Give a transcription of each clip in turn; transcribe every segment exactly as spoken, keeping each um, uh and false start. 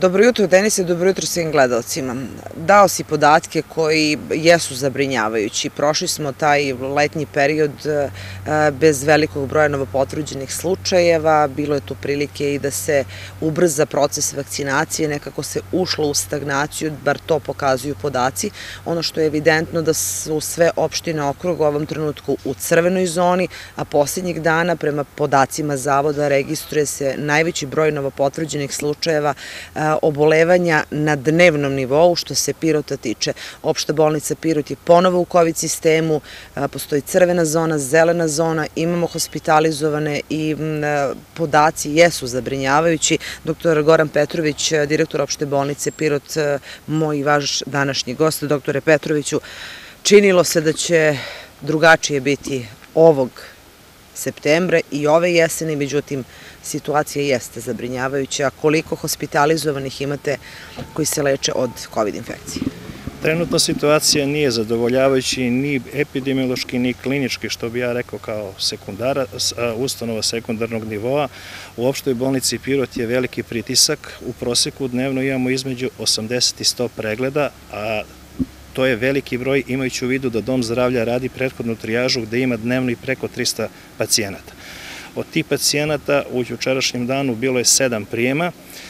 Dobro jutro, Denise, dobro jutro svim gledalcima. Dao si podatke koji jesu zabrinjavajući. Prošli smo taj letnji period bez velikog broja novopotvrđenih slučajeva. Bilo je tu prilike i da se ubrza proces vakcinacije, nekako se ušlo u stagnaciju, bar to pokazuju podaci. Ono što je evidentno da su sve opštine okruga u ovom trenutku u crvenoj zoni, a posljednjih dana prema podacima Zavoda registruje se najveći broj novopotvrđenih slučajeva obolevanja na dnevnom nivou. Što se Pirota tiče, opšta bolnica Pirot je ponovo u kovid sistemu, postoji crvena zona, zelena zona, imamo hospitalizovane i podaci jesu zabrinjavajući. Doktor Goran Petrović, direktor opšte bolnice Pirot, moj i vaš današnji gost. Doktore Petroviću, činilo se da će drugačije biti ovog septembra i ove jeseni, međutim, situacija jeste zabrinjavajuća. Koliko hospitalizovanih imate koji se leče od kovid infekcije? Trenutna situacija nije zadovoljavajuća ni epidemiološki, ni klinički, što bi ja rekao kao sekundara, ustanova sekundarnog nivoa. U opštoj bolnici Pirot je veliki pritisak. U proseku dnevno imamo između osamdeset i sto pregleda, a to je veliki broj imajući u vidu da Dom zdravlja radi prethodnu trijažu gde ima dnevno i preko trista pacijenata. Od tih pacijenata u jučerašnjem danu bilo je sedam prijema,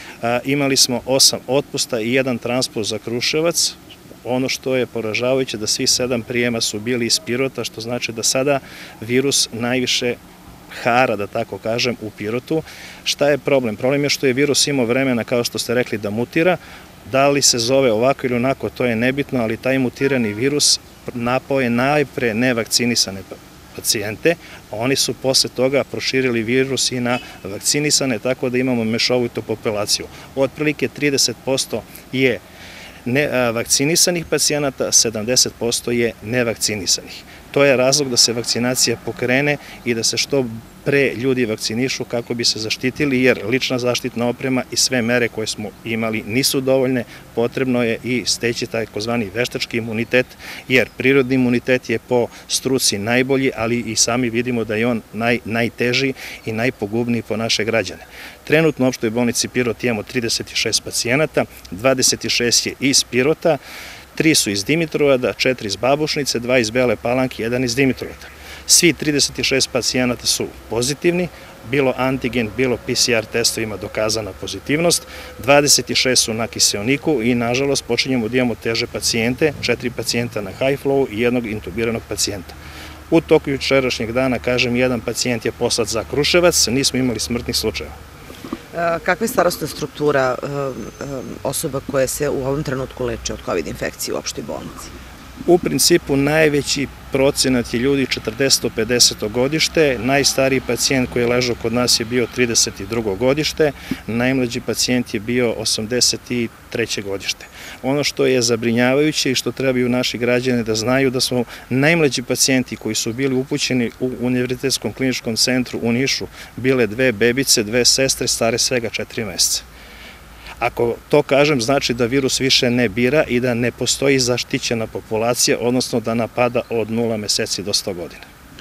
imali smo osam otpusta i jedan transport za Kruševac. Ono što je poražavajuće da svi sedam prijema su bili iz Pirota, što znači da sada virus najviše hara, da tako kažem, u Pirotu. Šta je problem? Problem je što je virus imao vremena, kao što ste rekli, da mutira. Da li se zove ovako ili onako, to je nebitno, ali taj mutirani virus napao je najpre nevakcinisane pacijente, a oni su posle toga proširili virus i na vakcinisane, tako da imamo mešovitu populaciju. Otprilike trideset posto je vakcinisanih pacijenata, sedamdeset posto je nevakcinisanih. To je razlog da se vakcinacija pokrene i da se što pre ljudi vakcinišu kako bi se zaštitili, jer lična zaštitna oprema i sve mere koje smo imali nisu dovoljne. Potrebno je i steći takozvani veštački imunitet, jer prirodni imunitet je po struci najbolji, ali i sami vidimo da je on najteži i najpogubniji po naše građane. Trenutno u opštoj bolnici Pirot imamo trideset šest pacijenata, dvadeset šest je iz Pirota, tri su iz Dimitrovgrada, četiri iz Babušnice, dva iz Bele Palanke, jedan iz Dimitrovgrada. Svi trideset šest pacijenata su pozitivni, bilo antigen, bilo P C R testovima dokazana pozitivnost, dvadeset šest su na kiseoniku i nažalost počinjemo da imamo teže pacijente, četiri pacijenta na high flow i jednog intubiranog pacijenta. U toku jučerašnjeg dana, kažem, jedan pacijent je poslat za Kruševac, nismo imali smrtnih slučajeva. Kakva je starostna struktura osoba koje se u ovom trenutku leče od kovid infekcije u opštoj bolnici? U principu najveći procenat je ljudi četrdeset do pedeset godište, najstariji pacijent koji je ležao kod nas je bio trideset drugo godište, najmlađi pacijent je bio osamdeset treće godište. Ono što je zabrinjavajuće i što trebaju naši građani da znaju da smo najmlađi pacijenti koji su bili upućeni u Univerzitetskom kliničkom centru u Nišu bile dve bebice, dve sestre stare svega četiri meseca. Ako to kažem, znači da virus više ne bira i da ne postoji zaštićena populacija, odnosno da napada od nula meseci do sto godina.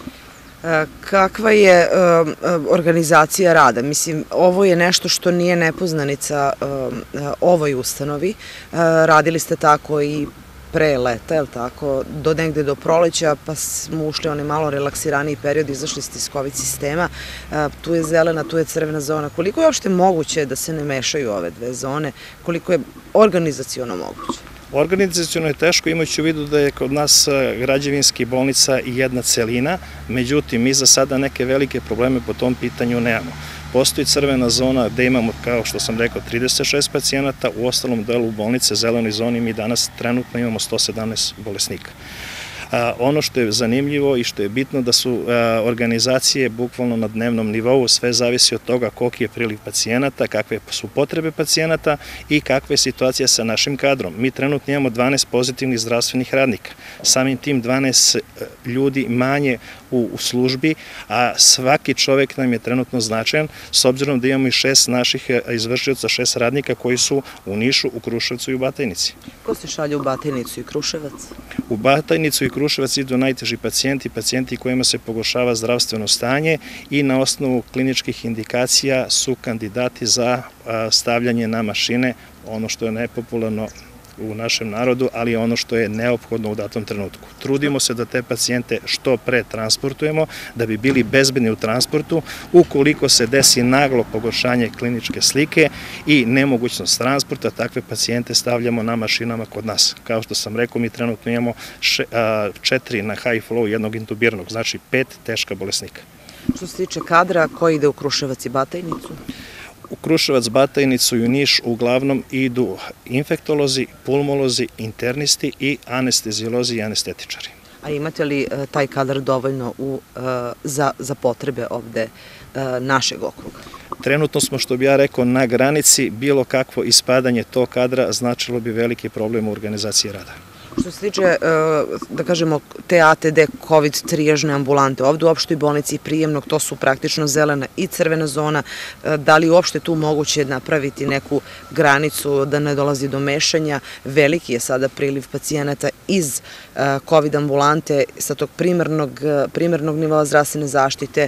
Kakva je organizacija rada? Mislim, ovo je nešto što nije nepoznanica ovoj ustanovi. Radili ste tako i pre leta, je li tako, do negde do proleća, pa smo ušli onaj malo relaksiraniji period, izašli ste iz kovid sistema, tu je zelena, tu je crvena zona. Koliko je uopšte moguće da se ne mešaju ove dve zone? Koliko je organizaciono moguće? Organizaciono je teško, imajući u vidu da je kod nas građevinski bolnica i jedna celina, međutim, mi za sada neke velike probleme po tom pitanju nemamo. Postoji crvena zona gde imamo, kao što sam rekao, trideset šest pacijenata, u ostalom delu bolnice, zelenoj zoni, mi danas trenutno imamo sto sedamnaest bolesnika. Ono što je zanimljivo i što je bitno da su organizacije bukvalno na dnevnom nivou, sve zavisi od toga koliki je priliv pacijenata, kakve su potrebe pacijenata i kakva je situacija sa našim kadrom. Mi trenutno imamo dvanaest pozitivnih zdravstvenih radnika, samim tim dvanaest ljudi manje u, u službi, a svaki čovek nam je trenutno značajan, s obzirom da imamo i šest naših izvršioca, šest radnika koji su u Nišu, u Kruševcu i u Batajnici. Ko se šalje u Batajnicu i Kruševac? U Batajnicu i Kruševac idu najteži pacijenti, pacijenti kojima se pogoršava zdravstveno stanje i na osnovu kliničkih indikacija su kandidati za stavljanje na mašine, ono što je nepopularno u našem narodu, ali ono što je neophodno u datom trenutku. Trudimo se da te pacijente što pre transportujemo, da bi bili bezbedni u transportu. Ukoliko se desi naglo pogoršanje kliničke slike i nemogućnost transporta, takve pacijente stavljamo na mašinama kod nas. Kao što sam rekao, mi trenutno imamo četiri na high flow, jednog intubiranog, znači pet teška bolesnika. Što se tiče kadra, ko ide u Kruševac i Batajnicu? U Kruševac, Batajnicu i u Niš uglavnom idu infektolozi, pulmolozi, internisti i anesteziolozi i anestetičari. A imate li taj kadar dovoljno u, za, za potrebe ovde našeg okruga? Trenutno smo, što bi ja rekao, na granici. Bilo kakvo ispadanje tog kadra značilo bi veliki problem u organizaciji rada. Što se tiče, da kažemo, te A T D kovid trijažne ambulante, ovde u opštoj bolnici i prijemnog, to su praktično zelena i crvena zona, da li uopšte tu moguće napraviti neku granicu da ne dolazi do mešanja? Veliki je sada priliv pacijenata iz kovid ambulante sa tog primarnog, primarnog nivoa zdravstvene zaštite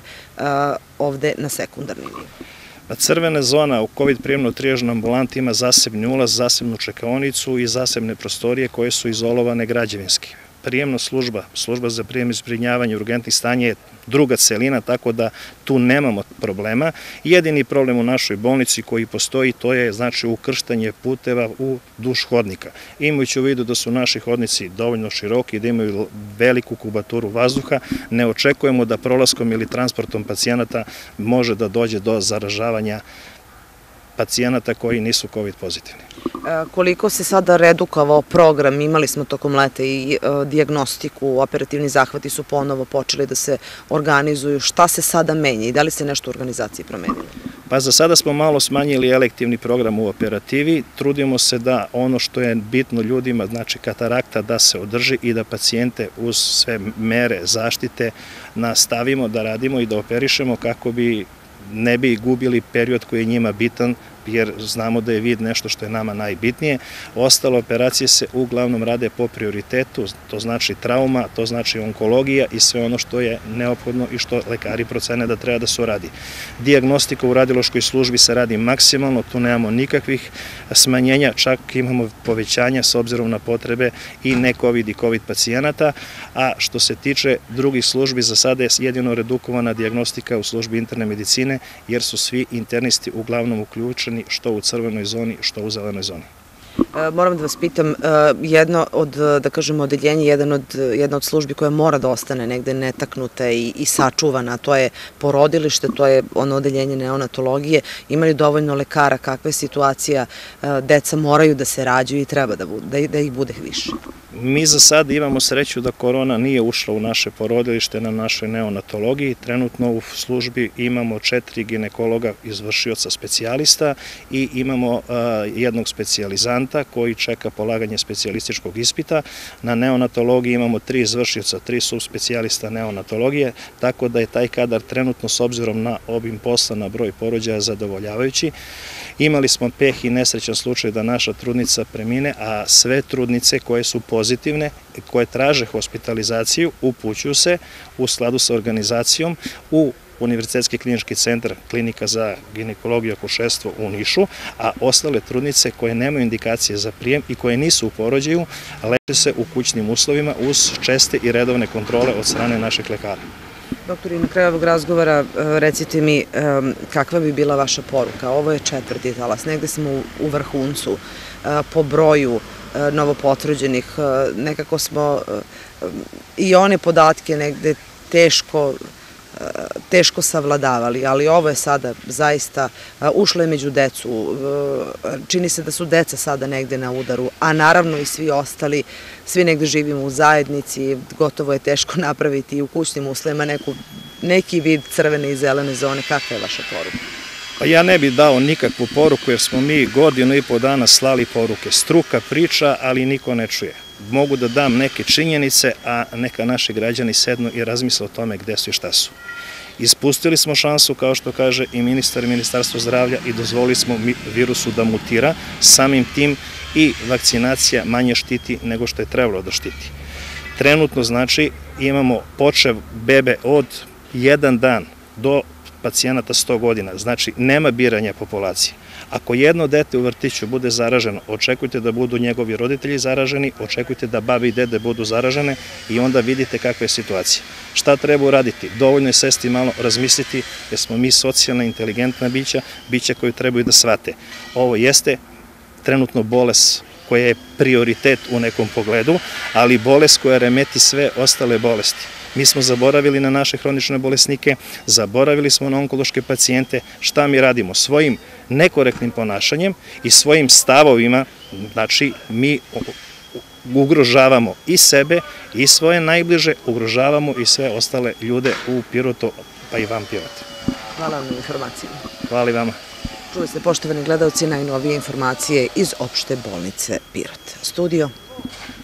ovde na sekundarni nivo. Crvena zona u kovid prijemno trijažnoj ambulanti ima zasebni ulaz, zasebnu čekaonicu i zasebne prostorije koje su izolovane građevinski. Prijemna služba, služba za prijem i zbrinjavanje urgentnih stanja je druga celina, tako da tu nemamo problema. Jedini problem u našoj bolnici koji postoji, to je znači ukrštanje puteva u duž hodnika. Imajući u vidu da su naši hodnici dovoljno široki, da imaju veliku kubaturu vazduha, ne očekujemo da prolaskom ili transportom pacijenata može da dođe do zaražavanja pacijenata koji nisu kovid pozitivni. Koliko se sada redukovao program, imali smo tokom leta i dijagnostiku, operativni zahvati su ponovo počeli da se organizuju, šta se sada menja i da li se nešto u organizaciji promenilo? Pa za sada smo malo smanjili elektivni program u operativi, trudimo se da ono što je bitno ljudima, znači katarakta, da se održi i da pacijente uz sve mere zaštite nastavimo da radimo i da operišemo kako bi ne bi gubili period koji je njima bitan, jer znamo da je vid nešto što je nama najbitnije. Ostale operacije se uglavnom rade po prioritetu, to znači trauma, to znači onkologija i sve ono što je neophodno i što lekari procene da treba da se uradi. Dijagnostika u radiološkoj službi se radi maksimalno, tu nemamo nikakvih smanjenja, čak imamo povećanja s obzirom na potrebe i ne kovid i kovid pacijenata, a što se tiče drugih službi, za sada je jedino redukovana dijagnostika u službi interne medicine, jer su svi internisti uglavnom uključeni što u crvenoj zoni, što u zelenoj zoni. Moram da vas pitam, jedno od, da kažemo, odeljenja, jedna od, jedna od službi koja mora da ostane negde netaknuta i, i sačuvana, to je porodilište, to je ono odeljenje neonatologije. Ima li dovoljno lekara, kakva je situacija, deca moraju da se rađaju i treba da, bude, da, da ih bude više? Mi za sad imamo sreću da korona nije ušla u naše porodilište na našoj neonatologiji. Trenutno u službi imamo četiri ginekologa izvršioca specijalista i imamo jednog specijalizanta koji čeka polaganje specijalističkog ispita. Na neonatologiji imamo tri izvršioca, tri subspecijalista neonatologije, tako da je taj kadar trenutno s obzirom na obim posla, na broj porođaja zadovoljavajući. Imali smo peh i nesrećan slučaj da naša trudnica premine, a sve trudnice koje su pozitivne, koje traže hospitalizaciju, upućuju se u skladu sa organizacijom u Univerzitetski klinički centar Klinika za ginekologiju i akušerstvo u Nišu, a ostale trudnice koje nemaju indikacije za prijem i koje nisu u porođaju, leče se u kućnim uslovima uz česte i redovne kontrole od strane naših lekara. Doktori, na kraju ovog razgovora recite mi kakva bi bila vaša poruka. Ovo je četvrti talas, negde smo u vrhuncu po broju novopotvrđenih, nekako smo i one podatke negde teško teško savladavali, ali ovo je sada zaista ušlo je među decu, čini se da su deca sada negde na udaru, a naravno i svi ostali, svi negde živimo u zajednici, gotovo je teško napraviti i u kućnim uslovima neki vid crvene i zelene zone. Kakva je vaša poruka? Pa ja ne bih dao nikakvu poruku jer smo mi godinu i po dana slali poruke. Struka priča, ali niko ne čuje. mogu da dam neke činjenice, a neka naši građani sednu i razmisle o tome gde su i šta su. Ispustili smo šansu, kao što kaže i ministar i ministarstvo zdravlja, i dozvolili smo virusu da mutira, samim tim i vakcinacija manje štiti nego što je trebalo da štiti. Trenutno, znači, imamo počev bebe od jedan dan do pacijenata sto godina, znači nema biranja populacije. Ako jedno dete u vrtiću bude zaraženo, očekujte da budu njegovi roditelji zaraženi, očekujte da babi i dede budu zaražene i onda vidite kakva je situacija. Šta treba uraditi? Dovoljno je sesti malo, razmisliti, jer smo mi socijalna, inteligentna bića, bića koju trebaju da shvate. Ovo jeste trenutno bolest koja je prioritet u nekom pogledu, ali bolest koja remeti sve ostale bolesti. Mi smo zaboravili na naše hronične bolesnike, zaboravili smo na onkološke pacijente. Šta mi radimo? Svojim nekorektnim ponašanjem i svojim stavovima, znači mi ugrožavamo i sebe i svoje najbliže, ugrožavamo i sve ostale ljude u Pirotu, pa i van Pirota. Hvala vam na informacijama. Hvala i vama. Čuli ste, poštovani gledalci, najnovije informacije iz opšte bolnice Pirot. Studio.